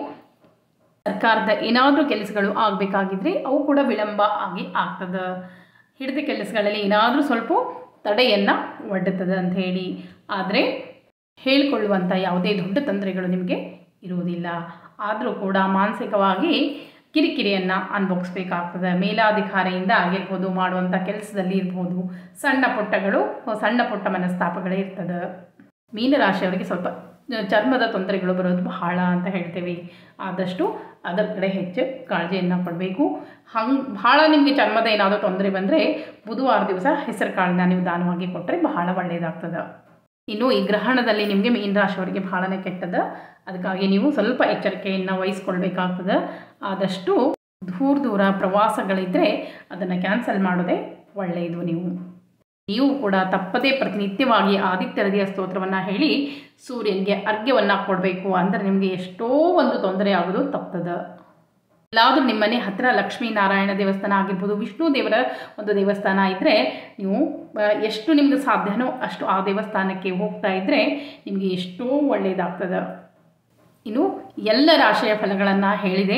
ಸರ್ಕಾರದ ಏನಾದರೂ ಕೆಲಸಗಳು ಆಗಬೇಕಾಗಿದ್ರೆ ಅವು ಕೂಡ ವಿಳಂಬ ಆಗಿ ಆಗ್ತದೆ. ಹಿಡಿದ ಕೆಲಸಗಳಲ್ಲಿ ಏನಾದರೂ ಸ್ವಲ್ಪ ತಡೆಯನ್ನು ಒಡ್ಡುತ್ತದೆ ಅಂತ ಹೇಳಿ, ಆದರೆ ಹೇಳಿಕೊಳ್ಳುವಂಥ ಯಾವುದೇ ದೊಡ್ಡ ತೊಂದರೆಗಳು ನಿಮಗೆ ಇರುವುದಿಲ್ಲ. ಆದರೂ ಕೂಡ ಮಾನಸಿಕವಾಗಿ ಕಿರಿಕಿರಿಯನ್ನು ಅನುಭವಿಸ್ಬೇಕಾಗ್ತದೆ. ಮೇಲಾಧಿಕಾರಿಯಿಂದ ಆಗಿರ್ಬೋದು, ಮಾಡುವಂಥ ಕೆಲಸದಲ್ಲಿ ಇರ್ಬೋದು, ಸಣ್ಣ ಪುಟ್ಟಗಳು ಸಣ್ಣ ಪುಟ್ಟ ಮನಸ್ತಾಪಗಳೇ ಇರ್ತದೆ. ಮೀನರಾಶಿಯವರಿಗೆ ಸ್ವಲ್ಪ ಚರ್ಮದ ತೊಂದರೆಗಳು ಬರೋದು ಬಹಳ ಅಂತ ಹೇಳ್ತೇವೆ. ಆದಷ್ಟು ಅದರ ಕಡೆ ಹೆಚ್ಚು ಕಾಳಜಿಯನ್ನು ಕೊಡಬೇಕು. ಹಂಗೆ ಭಾಳ ನಿಮಗೆ ಚರ್ಮದ ಏನಾದರೂ ತೊಂದರೆ ಬಂದರೆ ಬುಧವಾರ ದಿವಸ ಹೆಸರು ಕಾಳನ್ನ ನೀವು ದಾನವಾಗಿ ಕೊಟ್ಟರೆ ಬಹಳ ಒಳ್ಳೆಯದಾಗ್ತದೆ. ಇನ್ನು ಈ ಗ್ರಹಣದಲ್ಲಿ ನಿಮಗೆ ಮೀನರಾಶಿಯವರಿಗೆ ಬಹಳನೇ ಕೆಟ್ಟದ. ಅದಕ್ಕಾಗಿ ನೀವು ಸ್ವಲ್ಪ ಎಚ್ಚರಿಕೆಯನ್ನು ವಹಿಸ್ಕೊಳ್ಬೇಕಾಗ್ತದೆ. ಆದಷ್ಟು ದೂರ ದೂರ ಪ್ರವಾಸಗಳಿದ್ದರೆ ಅದನ್ನು ಕ್ಯಾನ್ಸಲ್ ಮಾಡೋದೇ ಒಳ್ಳೆಯದು. ನೀವು ನೀವು ಕೂಡ ತಪ್ಪದೇ ಪ್ರತಿನಿತ್ಯವಾಗಿ ಆದಿತ್ಯ ಹೃದಯ ಸ್ತೋತ್ರವನ್ನು ಹೇಳಿ ಸೂರ್ಯನಿಗೆ ಅರ್ಘ್ಯವನ್ನು ಕೊಡಬೇಕು. ಅಂದರೆ ನಿಮಗೆ ಎಷ್ಟೋ ಒಂದು ತೊಂದರೆ ಆಗೋದು ತಪ್ತದೆ. ಎಲ್ಲಾದರೂ ನಿಮ್ಮನೆ ಹತ್ತಿರ ಲಕ್ಷ್ಮೀನಾರಾಯಣ ದೇವಸ್ಥಾನ ಆಗಿರ್ಬೋದು, ವಿಷ್ಣು ದೇವರ ಒಂದು ದೇವಸ್ಥಾನ ಇದ್ದರೆ ನೀವು ಎಷ್ಟು ನಿಮ್ಗೆ ಸಾಧ್ಯನೋ ಅಷ್ಟು ಆ ದೇವಸ್ಥಾನಕ್ಕೆ ಹೋಗ್ತಾ ಇದ್ದರೆ ನಿಮಗೆ ಎಷ್ಟೋ ಒಳ್ಳೆಯದಾಗ್ತದೆ. ಇನ್ನು ಎಲ್ಲ ರಾಶಿಯ ಫಲಗಳನ್ನು ಹೇಳಿದೆ.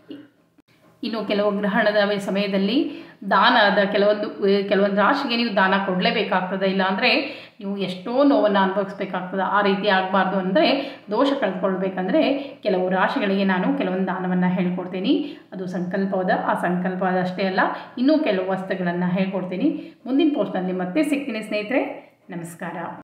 ಇನ್ನು ಕೆಲವು ಗ್ರಹಣದ ಸಮಯದಲ್ಲಿ ದಾನದ ಕೆಲವೊಂದು ಕೆಲವೊಂದು ರಾಶಿಗೆ ನೀವು ದಾನ ಕೊಡಲೇಬೇಕಾಗ್ತದೆ. ಇಲ್ಲಾಂದರೆ ನೀವು ಎಷ್ಟೋ ನೋವನ್ನು ಅನುಭವಿಸ್ಬೇಕಾಗ್ತದೆ. ಆ ರೀತಿ ಆಗಬಾರ್ದು ಅಂದರೆ ದೋಷ ಕಳೆದುಕೊಳ್ಬೇಕಂದ್ರೆ ಕೆಲವು ರಾಶಿಗಳಿಗೆ ನಾನು ಕೆಲವೊಂದು ದಾನವನ್ನು ಹೇಳ್ಕೊಡ್ತೀನಿ. ಅದು ಸಂಕಲ್ಪವಾದ ಆ ಸಂಕಲ್ಪವಾದ ಅಷ್ಟೇ ಅಲ್ಲ, ಇನ್ನೂ ಕೆಲವು ವಸ್ತುಗಳನ್ನು ಹೇಳ್ಕೊಡ್ತೀನಿ. ಮುಂದಿನ ಪೋಸ್ಟ್ನಲ್ಲಿ ಮತ್ತೆ ಸಿಗ್ತೀನಿ ಸ್ನೇಹಿತರೆ. ನಮಸ್ಕಾರ.